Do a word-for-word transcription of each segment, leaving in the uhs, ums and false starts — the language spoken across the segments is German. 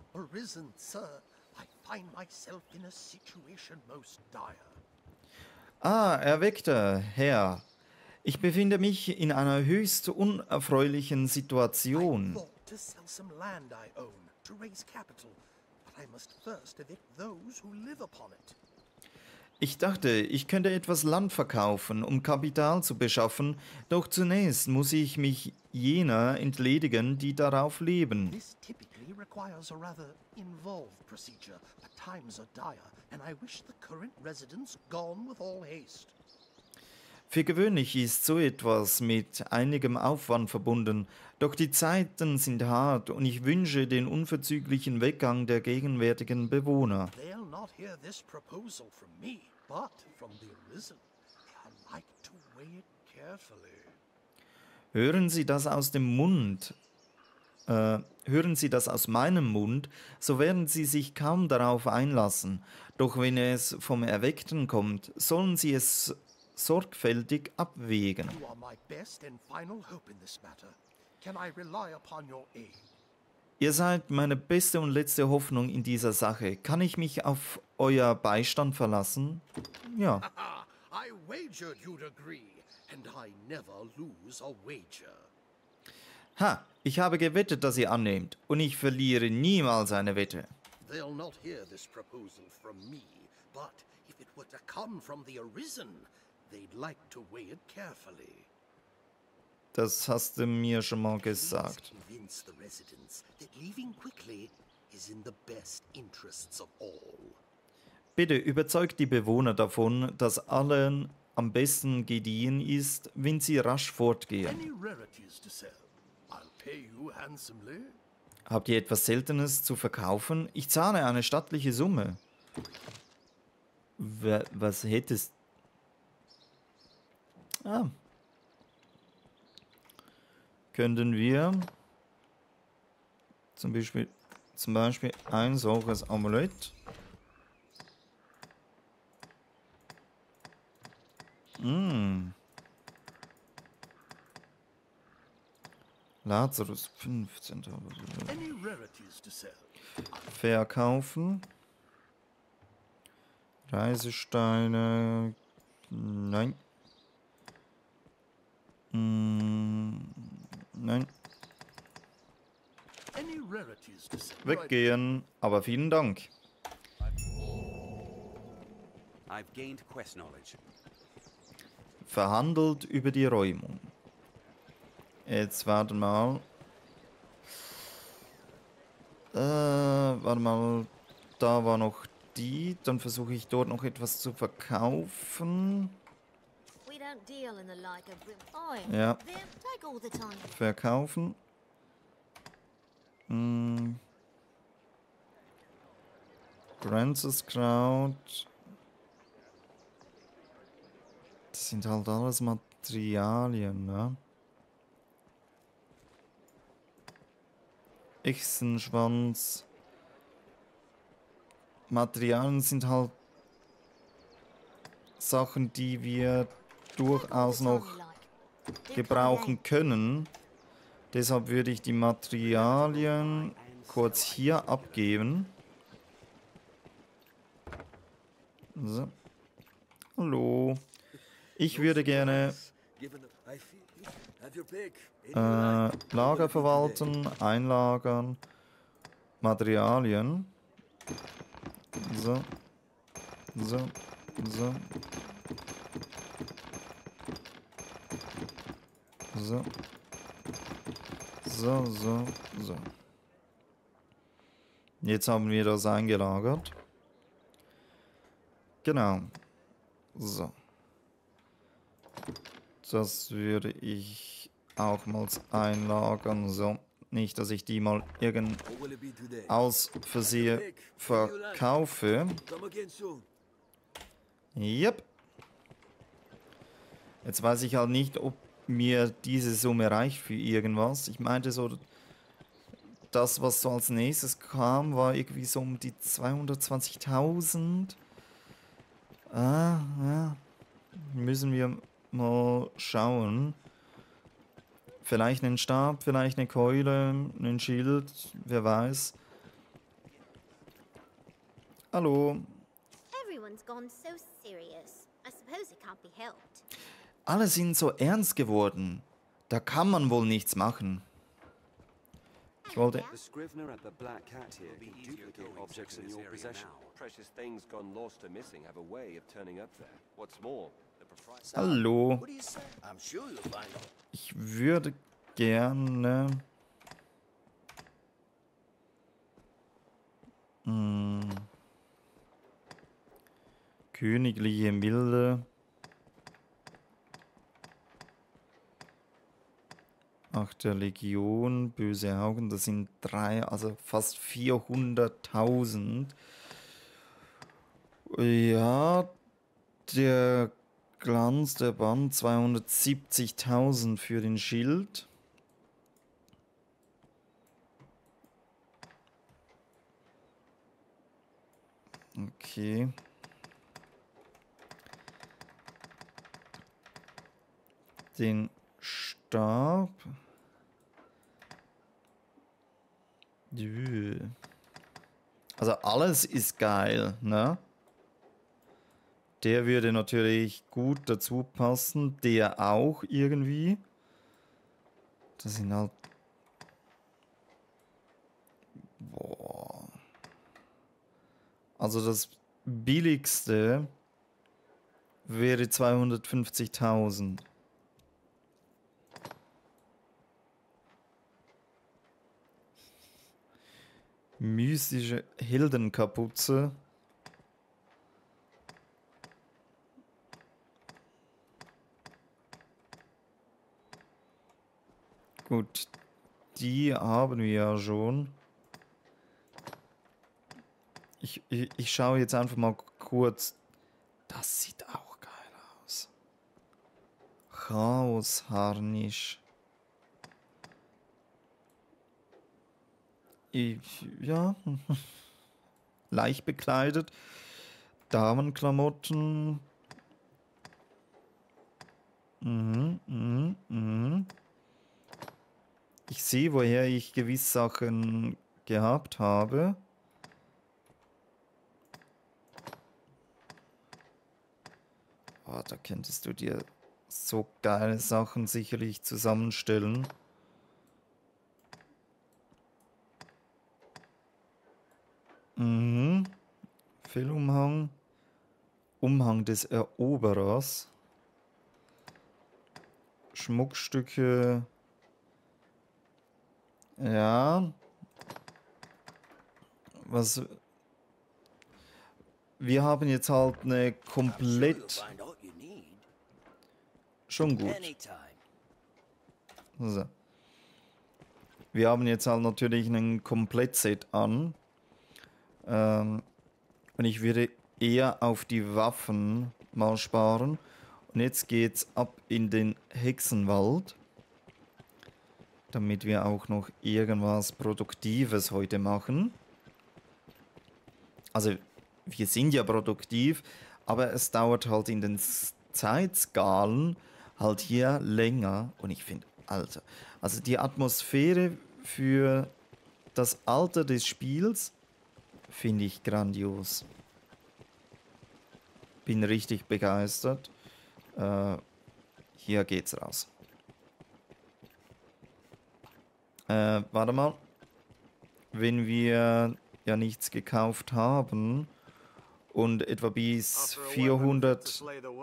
Arisen, sir. I find myself in a situation most dire. Ah, Erweckter Herr. Ich befinde mich in einer höchst unerfreulichen I Situation. thought to sell some land I own to raise capital, but I must first evict those who live upon it. Ich dachte, ich könnte etwas Land verkaufen, um Kapital zu beschaffen, doch zunächst muss ich mich jener entledigen, die darauf leben. This typically requires a rather involved procedure, but times are dire, and I wish the current residents gone with all haste. Für gewöhnlich ist so etwas mit einigem Aufwand verbunden, doch die Zeiten sind hart und ich wünsche den unverzüglichen Weggang der gegenwärtigen Bewohner. They'll not hear this proposal from me, but from the Arisen. They are like to weigh it carefully. Hören Sie das aus dem Mund, äh, hören Sie das aus meinem Mund, so werden Sie sich kaum darauf einlassen. Doch wenn es vom Erweckten kommt, sollen Sie es sorgfältig abwägen. You are my best and final hope in this matter. Can I rely upon your aid? Ihr seid meine beste und letzte Hoffnung in dieser Sache. Kann ich mich auf euer Beistand verlassen? Ja. Ah, I wagered you'd agree, and I never lose a wager. Ha, ich habe gewettet, dass ihr annehmt, und ich verliere niemals eine Wette. They'll not hear this proposal from me, but if it were to come from the Arisen, they'd like to weigh it carefully. Das hast du mir schon mal Please gesagt. convince the residents that leaving quickly is in the best interests of all. Bitte überzeugt die Bewohner davon, dass allen am besten gediehen ist, wenn sie rasch fortgehen. Any rarities to sell? I'll pay you handsomely. Habt ihr etwas Seltenes zu verkaufen? Ich zahle eine stattliche Summe. Wa- Was hättest... Ah. Könnten wir zum Beispiel, zum Beispiel ein solches Amulett. Mm. Lazarus fünfzehn. Any rarities to sell? Verkaufen. Reisesteine. Nein. Mm, nein. Any rarities to sell? Weggehen. Aber vielen Dank. I've gained quest knowledge. Verhandelt über die Räumung. Jetzt warte mal. Äh, warte mal. Da war noch die. Dann versuche ich dort noch etwas zu verkaufen. We don't deal in the like of Grim. Oi, Ja. Vim, take all the time. Verkaufen. Hm. Francis Kraut. Das sind halt alles Materialien, ne? Echsenschwanz. Materialien sind halt Sachen, die wir durchaus noch gebrauchen können. Deshalb würde ich die Materialien kurz hier abgeben. So. Hallo. Ich würde gerne äh, Lager verwalten, einlagern, Materialien. So. So. So. So. So, so, so. Jetzt haben wir das eingelagert. Genau. So. Das würde ich auch mal einlagern. So. Nicht, dass ich die mal irgend aus Versehen verkaufe. Yep. Jetzt weiß ich halt nicht, ob mir diese Summe reicht für irgendwas. Ich meinte so, das, was so als nächstes kam, war irgendwie so um die zweihundertzwanzigtausend. Ah, ja. Müssen wir mal schauen. Vielleicht einen Stab, vielleicht eine Keule, einen Schild, wer weiß. Hallo. Everyone's gone so serious. I suppose it can't be helped. Alle sind so ernst geworden. Da kann man wohl nichts machen. Ich wollte... The Scrivener at the Black Cat here can duplicate objects in your possession. Precious things gone lost or missing have a way of turning up there. What's more, the proprietor... Hallo. What do you say? I'm sure you'll find out. Ich würde gerne... Hm, königliche Milde. Acht der Legion, böse Augen, das sind drei, also fast vierhunderttausend. Ja, der Glanz der Band, zweihundertsiebzigtausend für den Schild. Okay. Den Stab. Jö. Also alles ist geil, ne? Der würde natürlich gut dazu passen. Der auch irgendwie. Das sind halt... Boah. Also das billigste wäre zweihundertfünfzigtausend. Mystische Heldenkapuze. Gut, die haben wir ja schon. Ich, ich, ich schaue jetzt einfach mal kurz. Das sieht auch geil aus. Chaosharnisch. Ich, ja. Leicht bekleidet. Damenklamotten. Mhm, mhm, mhm. Ich sehe, woher ich gewisse Sachen gehabt habe. Oh, da könntest du dir so geile Sachen sicherlich zusammenstellen. Mhm. Fellumhang. Umhang des Eroberers. Schmuckstücke. Ja. Was... Wir haben jetzt halt eine komplett... Schon gut. So. Wir haben jetzt halt natürlich einen Komplettset an. Ähm, und ich würde eher auf die Waffen mal sparen. Und jetzt geht's ab in den Hexenwald. Damit wir auch noch irgendwas Produktives heute machen. Also, wir sind ja produktiv, aber es dauert halt in den Zeitskalen halt hier länger. Und ich finde, Alter, also die Atmosphäre für das Alter des Spiels finde ich grandios. Bin richtig begeistert. Äh, hier geht's raus. Äh, warte mal. Wenn wir ja nichts gekauft haben und etwa bis vierhundert...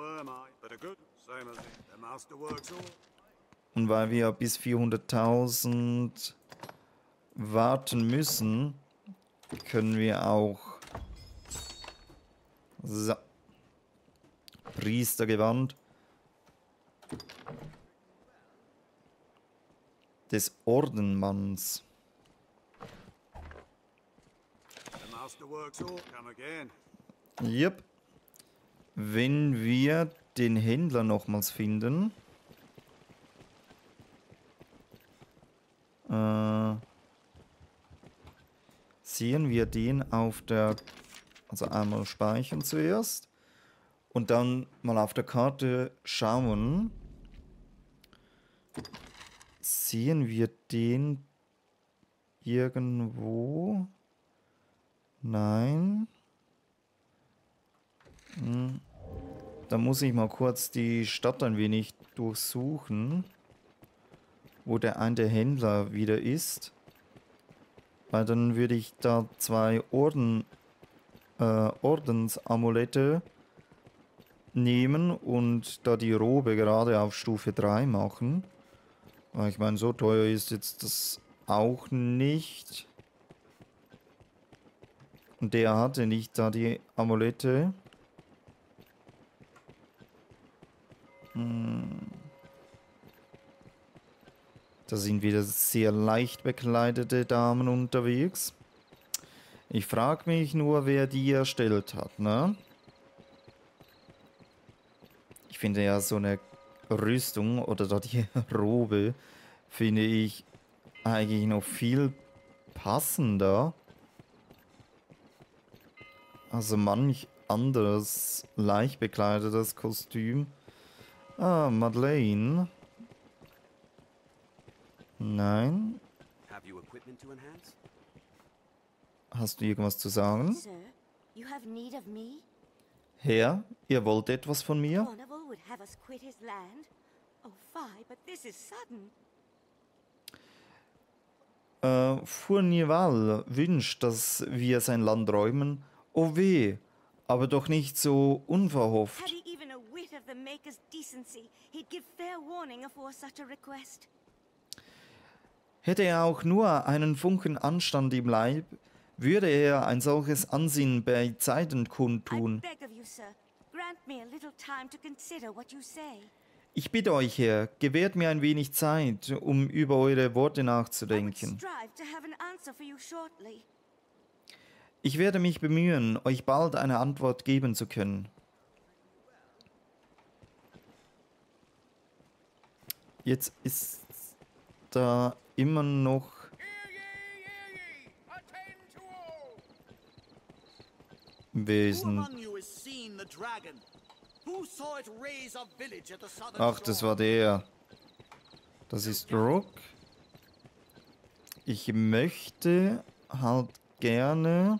Und weil wir bis vierhunderttausend warten müssen, können wir auch... So. Priestergewand des Ordenmanns. Yep. Wenn wir den Händler nochmals finden, äh, sehen wir den auf der, also einmal speichern zuerst und dann mal auf der Karte schauen. Sehen wir den irgendwo? Nein. Da muss ich mal kurz die Stadt ein wenig durchsuchen, wo der eine Händler wieder ist. Weil dann würde ich da zwei Orden, äh, Ordensamulette nehmen und da die Robe gerade auf Stufe drei machen. Weil ich meine, so teuer ist jetzt das auch nicht. Und der hatte nicht da die Amulette. Da sind wieder sehr leicht bekleidete Damen unterwegs. Ich frage mich nur, wer die erstellt hat, ne? Ich finde ja so eine Rüstung oder da die Robe, finde ich eigentlich noch viel passender. Also manch anderes leicht bekleidetes Kostüm. Ah, Madeleine. Nein. Have you equipment to enhance? Hast du irgendwas zu sagen? Sir, you have need of me? Herr, ihr wollt etwas von mir? Carnival would have us quit his land? Oh, fie, but this is sudden. Äh, Fournival wünscht, dass wir sein Land räumen. Oh weh, aber doch nicht so Had unverhofft. he even a whit of the Maker's decency, he'd give fair warning afore such a request. Hätte er auch nur einen Funken Anstand im Leib, würde er ein solches Ansinnen beizeitend I kundtun. beg of you, sir, grant me a little time to consider what you say. Ich bitte euch, Herr, gewährt mir ein wenig Zeit, um über eure Worte I would nachzudenken. strive to have an answer for you shortly. Ich werde mich bemühen, euch bald eine Antwort geben zu können. Jetzt ist da immer noch Wer ist Who denn? among you has seen the dragon? Who saw it raise a village at the southern Ach, das shore? war der. Das ist Rook. Ich möchte halt gerne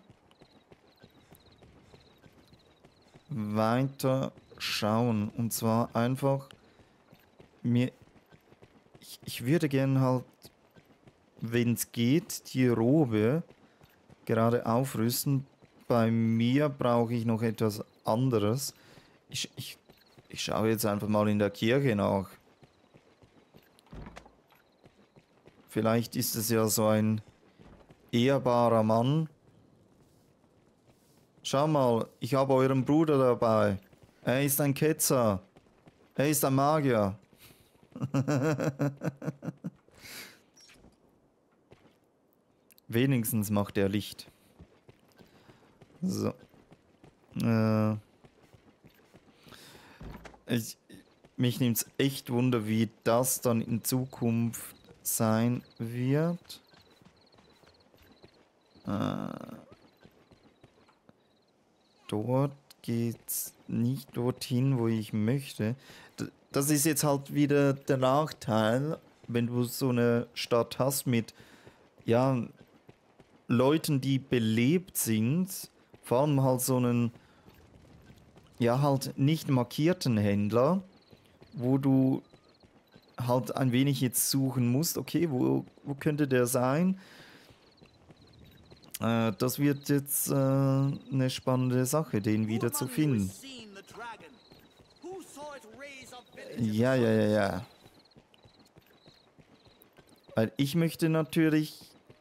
weiter schauen. Und zwar einfach mir. Ich, ich würde gerne halt, wenn es geht, die Robe gerade aufrüsten. Bei mir brauche ich noch etwas anderes. Ich, ich, ich schaue jetzt einfach mal in der Kirche nach. Vielleicht ist es ja so ein ehrbarer Mann. Schau mal, ich habe euren Bruder dabei. Er ist ein Ketzer. Er ist ein Magier. Wenigstens macht er Licht. So. Äh. Ich, mich nimmt es echt Wunder, wie das dann in Zukunft sein wird. Äh. Dort geht's nicht dorthin, wo ich möchte. D- Das ist jetzt halt wieder der Nachteil, wenn du so eine Stadt hast mit, ja, Leuten, die belebt sind, vor allem halt so einen, ja, halt nicht markierten Händler, wo du halt ein wenig jetzt suchen musst, okay, wo, wo könnte der sein? Äh, das wird jetzt äh, eine spannende Sache, den Who wieder zu among you finden. has seen the dragon? Who saw it raise a village at the Ja, ja, ja, southern ja. Weil ich möchte natürlich,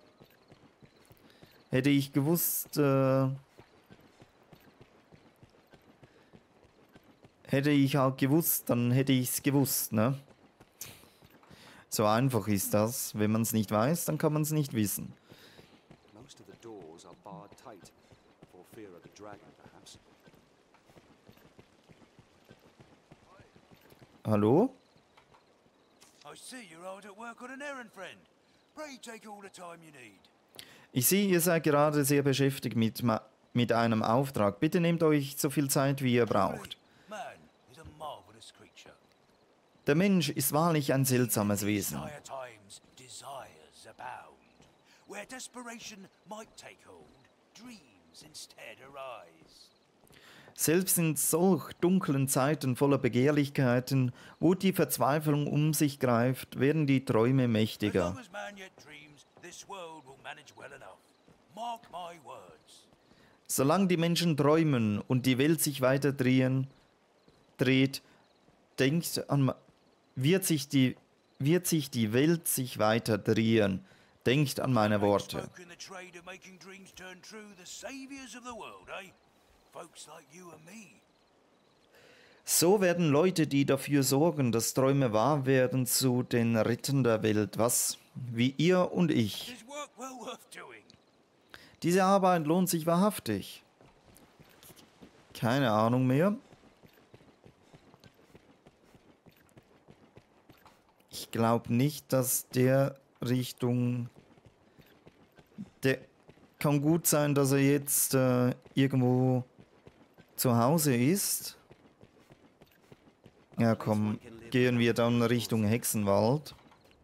hätte ich gewusst, äh, hätte ich halt gewusst, dann hätte ich es gewusst, ne? So einfach ist das. Wenn man es nicht weiß, dann kann man es nicht wissen. Most of the doors are barred tight, for fear of the dragon, perhaps. Hallo? I see you're hard at work on an errand, friend. Pray take all the time you need. Ich sehe, ihr seid gerade sehr beschäftigt mit, ma- mit einem Auftrag. Bitte nehmt euch so viel Zeit, wie ihr braucht. Man is a marvelous creature. Der Mensch ist wahrlich ein seltsames Wesen. Dire times, desires abound. Where desperation might take hold, dreams instead arise. Selbst in solch dunklen Zeiten voller Begehrlichkeiten, wo die Verzweiflung um sich greift, werden die Träume As long mächtiger. as man yet dreams, this world will manage well enough. Mark my words. Solange die Menschen träumen und die Welt sich weiter drehen, dreht, denkt an, ma- wird sich die, wird sich die Welt sich weiter drehen. Denkt an meine Worte. Folk in the trade of making dreams turn true, the saviors of the world, eh? Folks like you and me. So werden Leute, die dafür sorgen, dass Träume wahr werden, zu den Rittern der Welt. Was? Wie ihr und ich. Is work well worth doing? Diese Arbeit lohnt sich wahrhaftig. Keine Ahnung mehr. Ich glaube nicht, dass der Richtung... Der kann gut sein, dass er jetzt äh, irgendwo zu Hause ist. Ja, komm, gehen wir dann Richtung Hexenwald.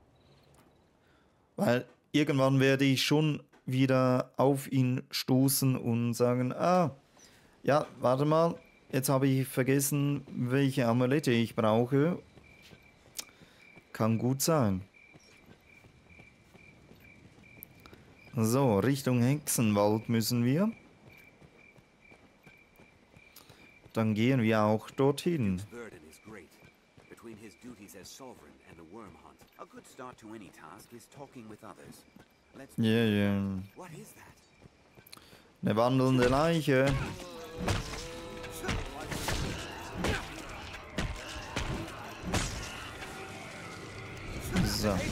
Weil irgendwann werde ich schon wieder auf ihn stoßen und sagen, ah, ja, warte mal, jetzt habe ich vergessen, welche Amulette ich brauche. Kann gut sein. So, Richtung Hexenwald müssen wir. Dann gehen wir auch dorthin. Burden is great. Between his duties as sovereign and the worm hunt, a good start to any task is talking with others. Let's. Ja, ja. What is that? Eine wandelnde Leiche. So.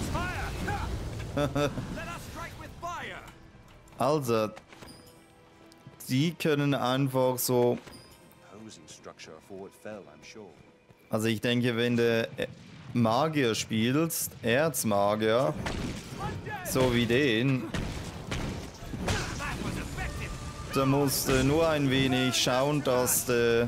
Also, die können einfach so. Imposing structure before it fell, I'm sure. Also ich denke, wenn du äh, Magier spielst, Erzmagier, so wie den, da musst du nur ein wenig schauen, dass du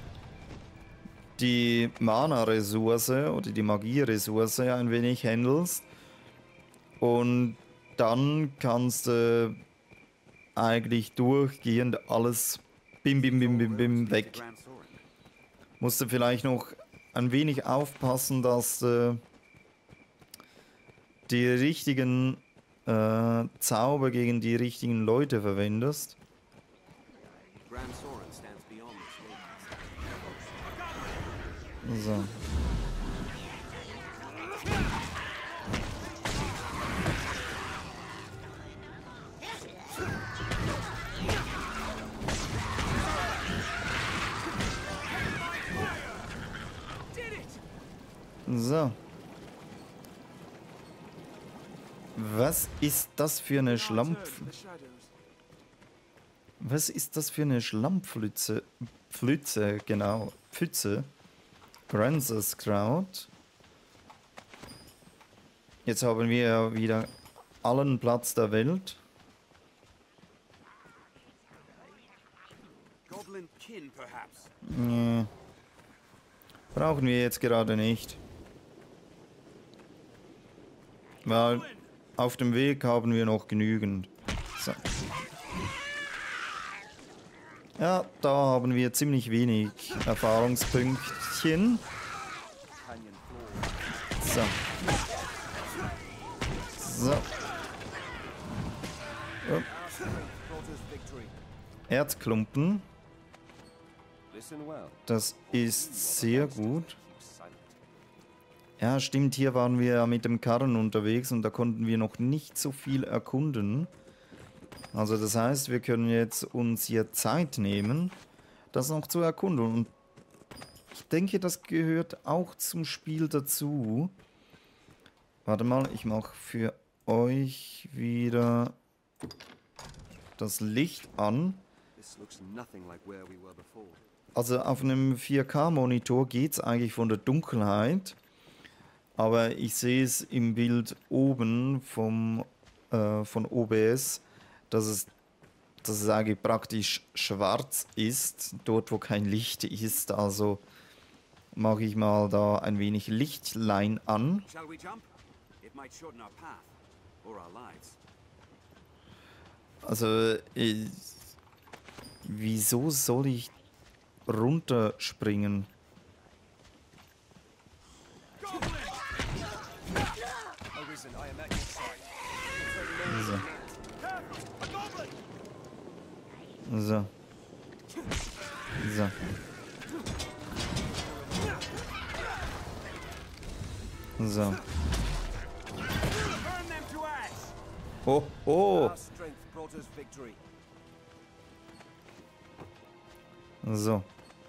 die Mana-Ressource oder die Magie-Ressource ein wenig handelst. Und dann kannst du eigentlich durchgehend alles bim bim bim bim bim weg. Grand Soren. Musst du vielleicht noch ein wenig aufpassen, dass du die richtigen äh, Zauber gegen die richtigen Leute verwendest. Grand Soren stands beyond this. So. So. Was ist das für eine Schlampf... Was ist das für eine Schlammpfütze? Pfütze, genau. Pfütze. Granzes Kraut. Jetzt haben wir wieder allen Platz der Welt. Goblin kin, perhaps. Nee. Brauchen wir jetzt gerade nicht. Weil auf dem Weg haben wir noch genügend. So. Ja, da haben wir ziemlich wenig Erfahrungspünktchen. So. So. Oh. Erzklumpen. Listen well. Das ist sehr gut. Keep silent. Ja, stimmt, hier waren wir ja mit dem Karren unterwegs und da konnten wir noch nicht so viel erkunden. Also das heißt, wir können jetzt uns hier Zeit nehmen, das noch zu erkunden. Und ich denke, das gehört auch zum Spiel dazu. Warte mal, ich mache für euch wieder das Licht an. This looks nothing like where we were before. Also auf einem vier K-Monitor geht es eigentlich von der Dunkelheit. Aber ich sehe es im Bild oben vom, äh, von O B S, dass es, dass es eigentlich praktisch schwarz ist, dort wo kein Licht ist. Also mache ich mal da ein wenig Lichtlein an. Shall we jump? It might shorten our path or our lives. Also, äh, wieso soll ich runterspringen. So. So. So. So. Oh, oh. So.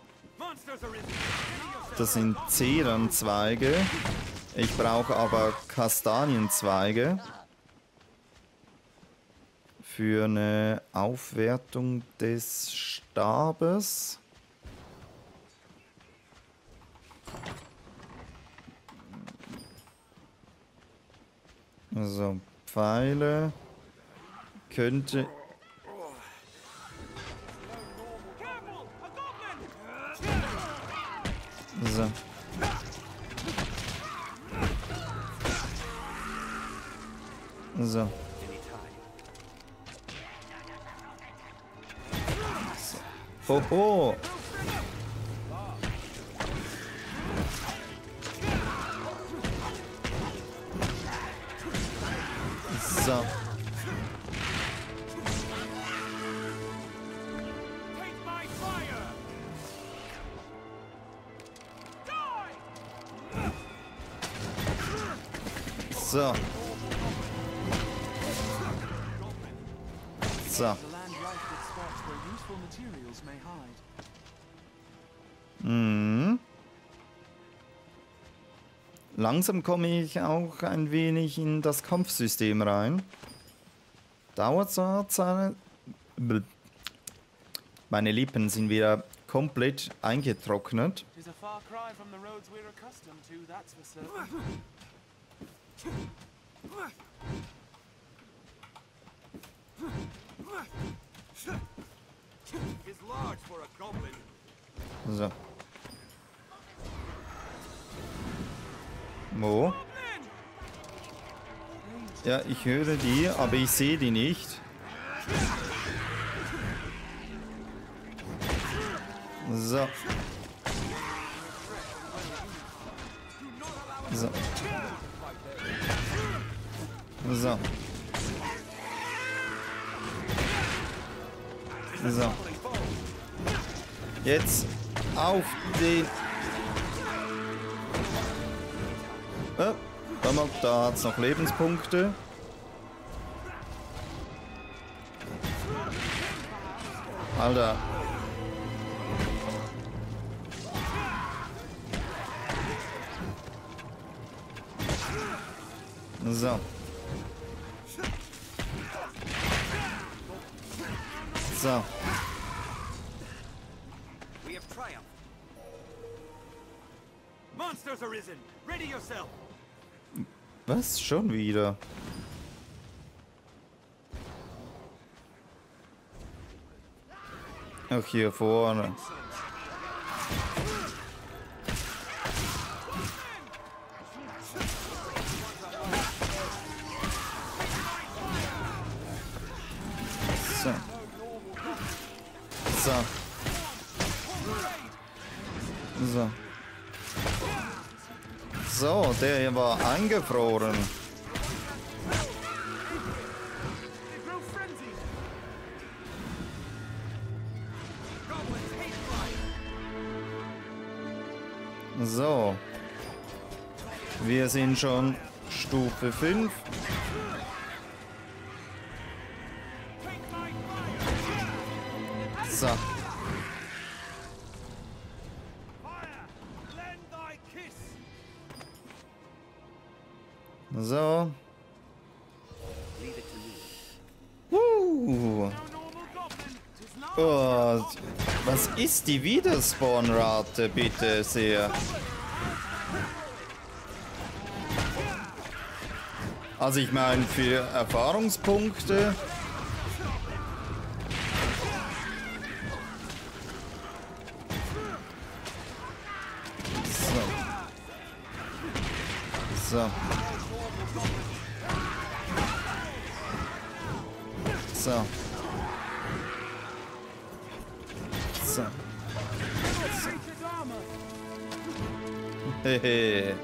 Das sind Zedernzweige. Ich brauche aber Kastanienzweige für eine Aufwertung des Stabes. Also Pfeile könnte... So. So. So. Hoho! So. So. So. Mhm. Langsam komme ich auch ein wenig in das Kampfsystem rein. Dauert zwar seine... Meine Lippen sind wieder komplett eingetrocknet. So. Wo? Ja, ich höre die, aber ich sehe die nicht. So. So. So. So. Jetzt auf den... Oh, warte mal, da hat es noch Lebenspunkte. Alter. So. So. We have triumphed. Monsters arisen. Ready yourself. Was? Schon wieder? Ach, hier vorne. So. So. So. So, der hier war eingefroren. So. Wir sind schon Stufe fünf. So. So. Uh. Oh, was ist die Wiederspawn-Rate, bitte sehr? Also ich meine, für Erfahrungspunkte... So. So. So. So. Hehe.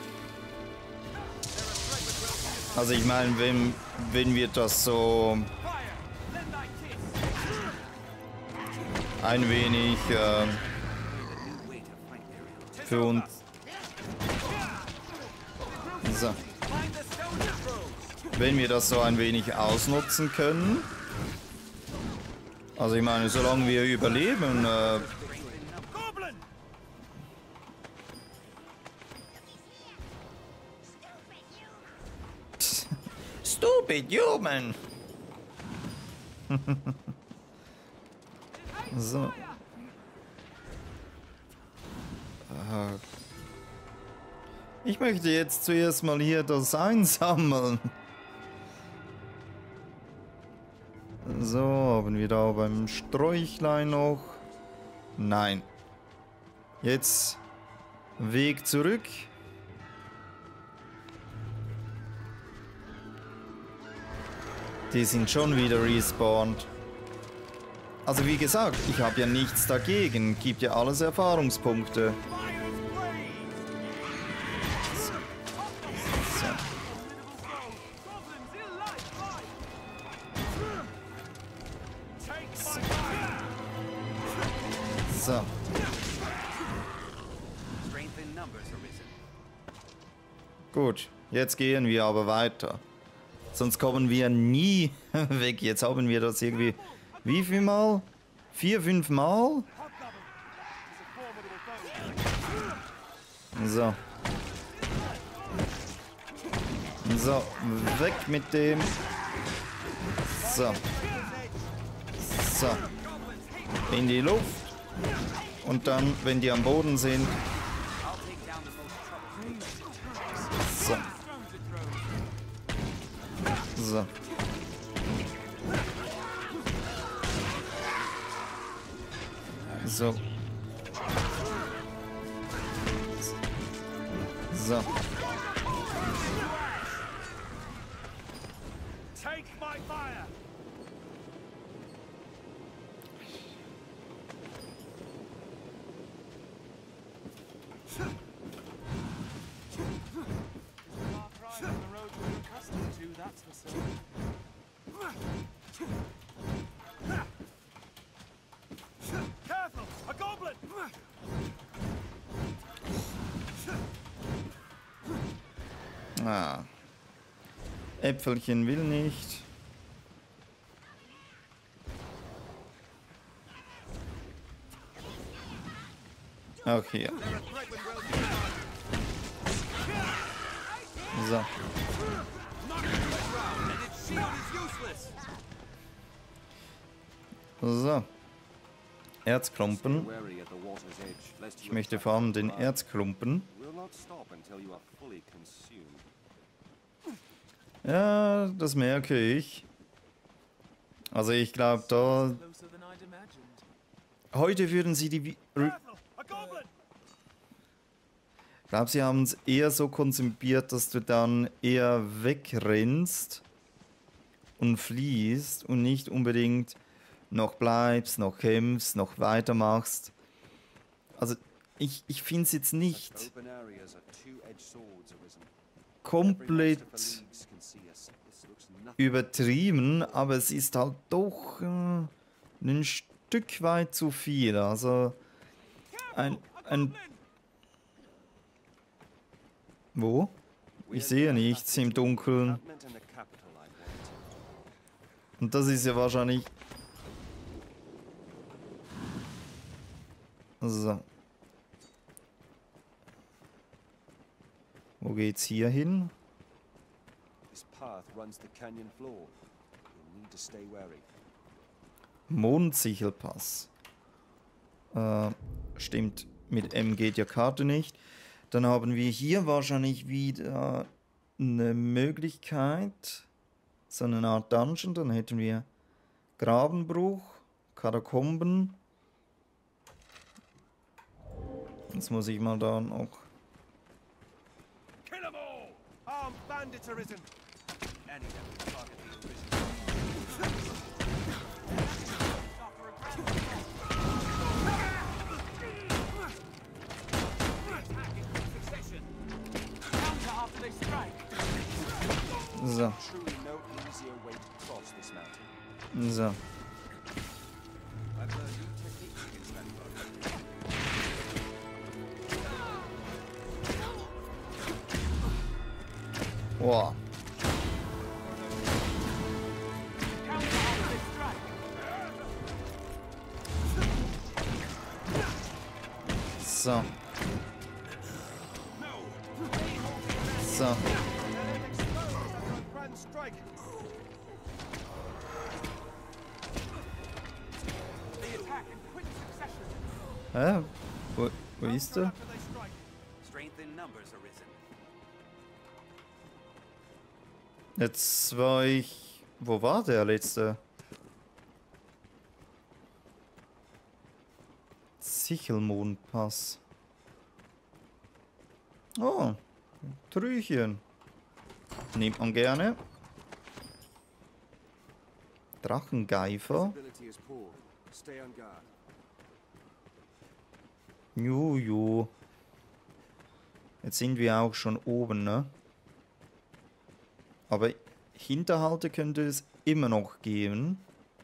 Also ich meine, wenn, wenn wir das so ein wenig äh, für uns... So. Wenn wir das so ein wenig ausnutzen können. Also ich meine, solange wir überleben... Äh, Stupid human! So. Äh, ich möchte jetzt zuerst mal hier das einsammeln. So, haben wir da beim Sträuchlein noch? Nein. Jetzt Weg zurück. Die sind schon wieder respawned. Also wie gesagt, ich habe ja nichts dagegen. Gibt ja alles Erfahrungspunkte. So. So. Gut, jetzt gehen wir aber weiter. Sonst kommen wir nie weg. Jetzt haben wir das irgendwie... Wie viel Mal? Vier, fünf Mal? So. So, weg mit dem. So. So. In die Luft. Und dann, wenn die am Boden sind. So. So. So. So. Take my fire. Careful, a goblin! Ah. Äpfelchen will nicht. Auch hier. So. So. Erzklumpen. Ich möchte vor allem den Erzklumpen. Ja, das merke ich. Also ich glaube da... Heute würden sie die... Ich glaube, sie haben es eher so konzipiert, dass du dann eher wegrennst und fliehst und nicht unbedingt noch bleibst, noch kämpfst, noch weitermachst. Also ich, ich finde es jetzt nicht komplett übertrieben, aber es ist halt doch äh, ein Stück weit zu viel. Also ein... ein Wo? Ich sehe nichts im Dunkeln. Und das ist ja wahrscheinlich... So. Wo geht's hier hin? Mondsichelpass. Äh, stimmt, mit M geht ja Karte nicht. Dann haben wir hier wahrscheinlich wieder eine Möglichkeit, so eine Art Dungeon. Dann hätten wir Grabenbruch, Katakomben. Jetzt muss ich mal da noch... Kill 'em all! Armed bandits arisen! Any of them target the arisen. So. Truly no easier way to cross this mountain. So. I've learned new techniques against that bug. Boah. So. So. Hä? Wo, wo ist er? Strength in numbers arisen. Jetzt war ich... Wo war der letzte? Sichelmondpass. Oh, Trüchen. Nimmt man gerne. Drachengeifer. Visibility is poor. Stay on guard. Juju. Jetzt sind wir auch schon oben, ne? Aber Hinterhalte könnte es immer noch geben.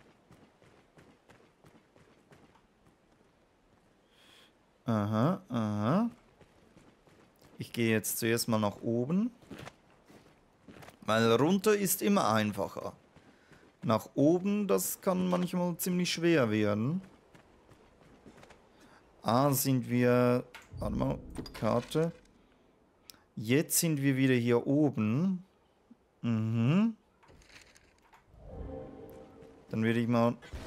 Aha, aha. Ich gehe jetzt zuerst mal nach oben. Weil runter ist immer einfacher. Nach oben, das kann manchmal ziemlich schwer werden. Ah, sind wir... Warte mal, Karte. Jetzt sind wir wieder hier oben. Mhm. Dann würde ich mal